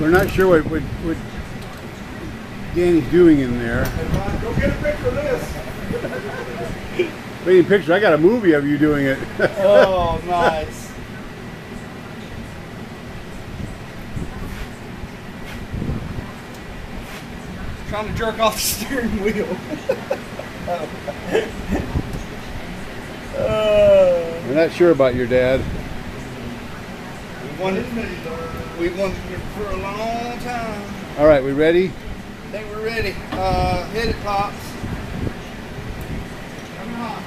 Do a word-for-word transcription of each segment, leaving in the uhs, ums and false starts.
We're not sure what, what, what Danny's doing in there. Go get a picture of this. Wait a picture. I got a movie of you doing it. Oh, nice. Trying to jerk off the steering wheel. uh, We're not sure about your dad. we wanted, we wanted it for a long time. All right, we ready? I think we're ready. Uh, hit it, Pops. Come on.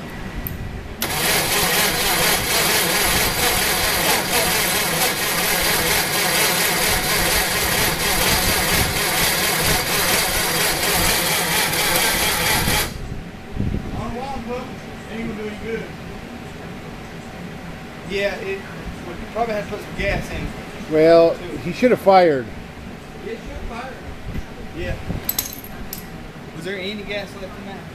Ain't gonna do any good. Yeah, it we probably had to put some gas in. Well, too. he should have fired. Yeah, it should have fired. Yeah. Was there any gas left in that?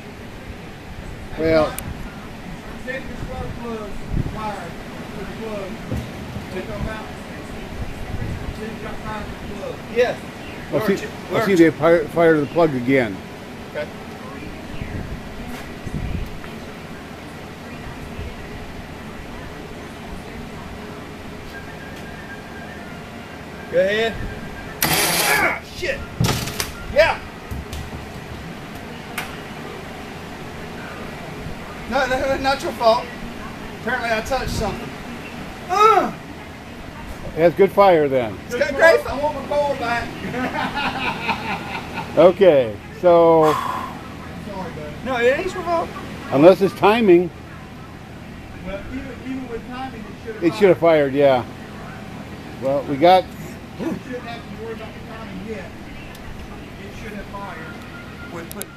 Well, Take the spark plug wire to the plug. Take them out. See if you got fire to the plug. Yeah. let's see, let's see if they fire, fire the plug again. Okay. Go ahead. Ah, shit. Yeah. No, no, no, not your fault. Apparently I touched something. Uh, It has good fire then. it's got great. I want my bowl back. Okay, so Sorry, bud. No, it ain't your fault. unless it's timing, Well, even, even with timing, it should have it should have fired, yeah. Well, we got, You shouldn't have to worry about the timing yet. It should have fired. With put